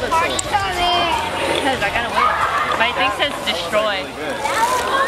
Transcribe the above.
Because I gotta win. My thing says destroy.